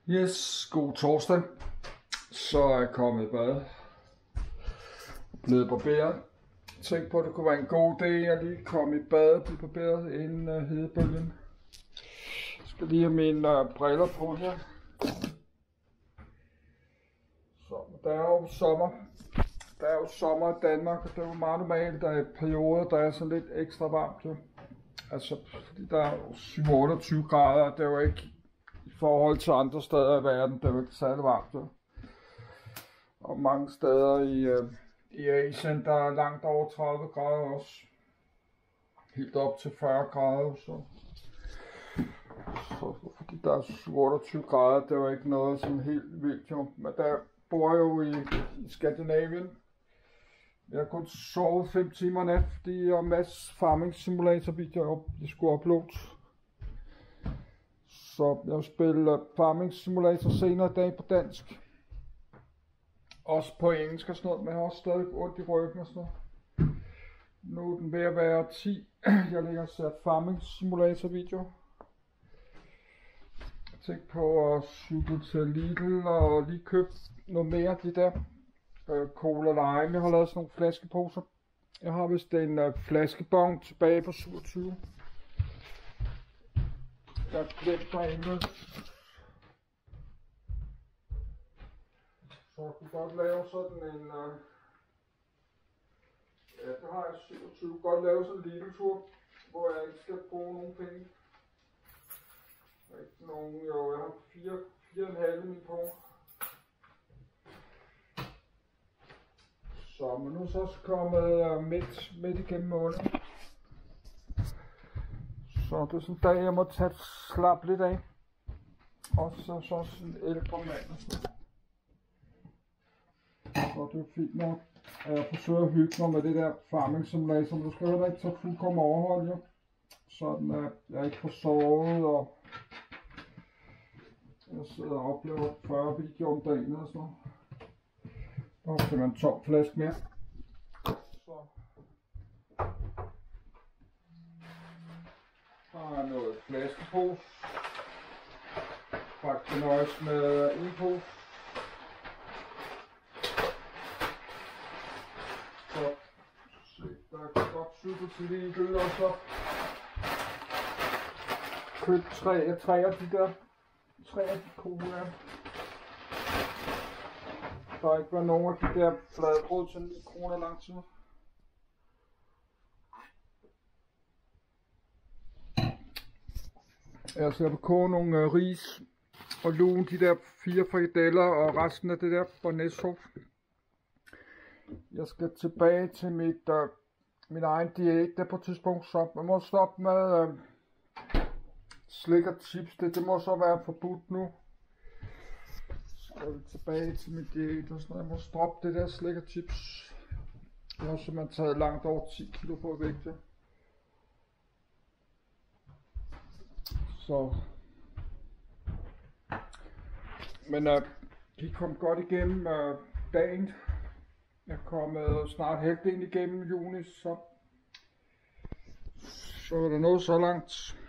Yes, god torsdag. Så er jeg kommet i bad. Blevet barberet. Tænk på, at det kunne være en god idé at lige komme i bad og blive barberet inden hedebølgen. Jeg skal lige have mine briller på her. Så der er jo sommer. Der er jo sommer i Danmark, og det er jo meget normalt, der er perioder, der er sådan lidt ekstra varmt. Jo. Altså, fordi der er 27 grader, det er jo ikke i forhold til andre steder i verden, det er jo ikke særlig varmt. Jo. Og mange steder i Asien, der er langt over 30 grader også. Helt op til 40 grader. Så fordi der er 28 grader, det er jo ikke noget sådan helt vildt. Jo. Men der bor jeg jo i Skandinavien. Jeg har kun sovet 5 timer nat, fordi jeg har en masse farming simulator videoer, jeg skulle uploade. Så jeg vil spille farming simulator senere i dag på dansk. Også på engelsk og sådan noget, men jeg har også stadig ondt i ryggen og sådan noget. Nu er den ved at være 10. Jeg ligger og ser farming simulator video. Jeg tænkte på at cykle til Lidl og lige købe noget mere af de der Cola Lime. Jeg har lavet sådan nogle flaskeposer. Jeg har vist en flaskebon tilbage på 27. Jeg har glemt derinde. Så jeg kunne godt lave sådan en... ja, det har jeg 27. Godt lave sådan en lille tur, hvor jeg ikke skal bruge nogen penge. Ikke nogen, jo, jeg har 4,5 min på. Så, men nu er så også kommet midt igennem måneden. Så det er sådan en dag, jeg må tage slap lidt af. Og så sådan en ældre mand og sådan. Så det er fint nok, at jeg forsøger at hygge mig med det der farming simulator, men du skal heller ikke tage fuldkommen overhold, jo. Sådan at jeg ikke får sovet, og jeg sidder og oplever 40 videoer om dagen og sådan noget. Og så finder en tom flaske mere. Så har jeg noget flaskepose. Faktisk nøjes med en pose. Så se, der er godt cykle til Lidl, og så køb tre af de der. 3 af de cola. Der har ikke været nogen af de der fladbrød til 9 kroner lang tid. Jeg skal koge nogle ris og lune de der 4 frikadeller og resten af det der bearnaisesauce. Jeg skal tilbage til min egen diæt der på et tidspunkt, så man må stoppe med slik og chips. Det må så være forbudt nu. Så er vi tilbage til min diæt og sådan noget. Jeg må stoppe det der slik og chips. Jeg har simpelthen taget langt over 10 kilo på vægte. Så. Men de kom godt igennem dagen. Jeg er kommet snart halvdelen igennem juni, så er der noget så langt.